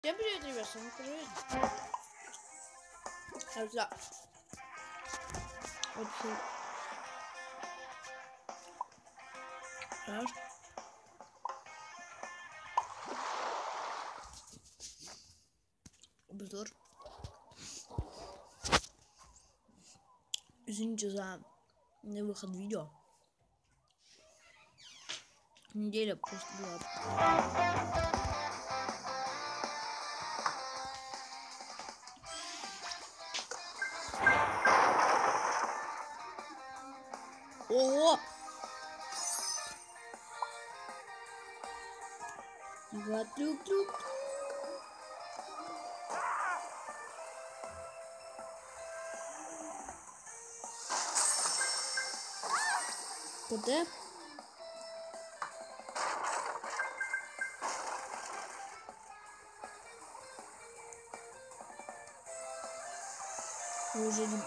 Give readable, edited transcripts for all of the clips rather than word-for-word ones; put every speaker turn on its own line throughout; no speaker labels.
Всем привет, ребят, с вами Кирилл. Да. Вот все. Раз. Обзор. Извините за невыход видео. Неделя просто была. Ого! Трюк. ПТ. Уже не...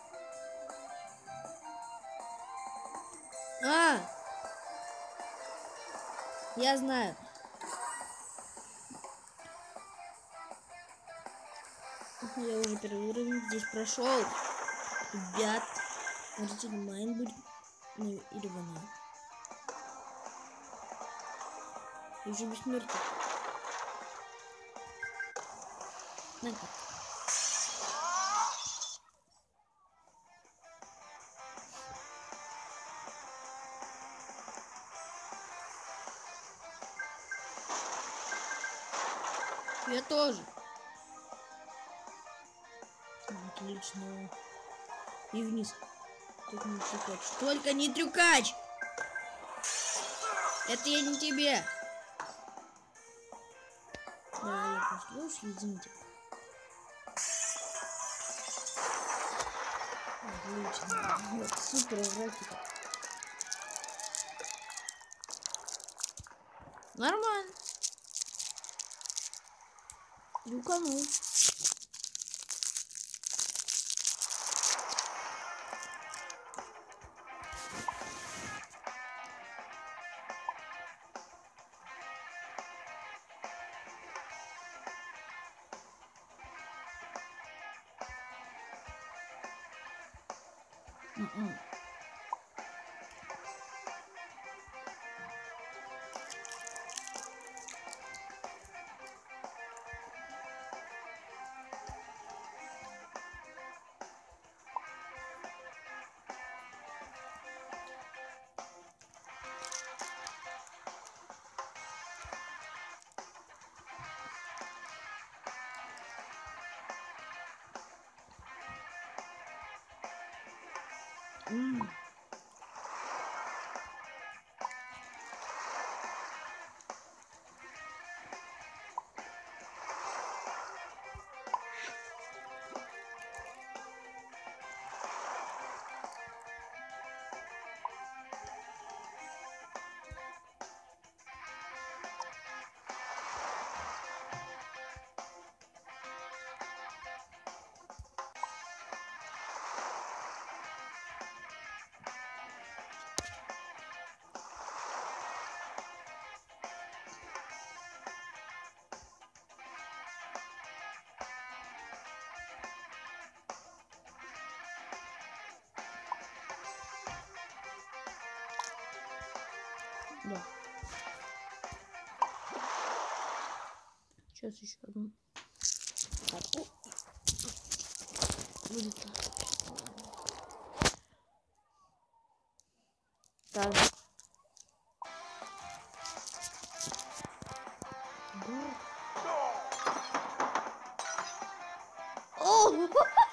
Я знаю. Я уже первый уровень здесь прошел. Ребят, хотите майн будет? Ну, или вона. Я уже бессмертный. На-ка. Я тоже. Отлично. И вниз. Только не трюкач. Только не трюкач! Это я не тебе. Да, я просто уж, извините. Отлично. Вот, супер, ракета. Нормально. Люканул. Да. Сейчас еще одну. Так, будет так. О!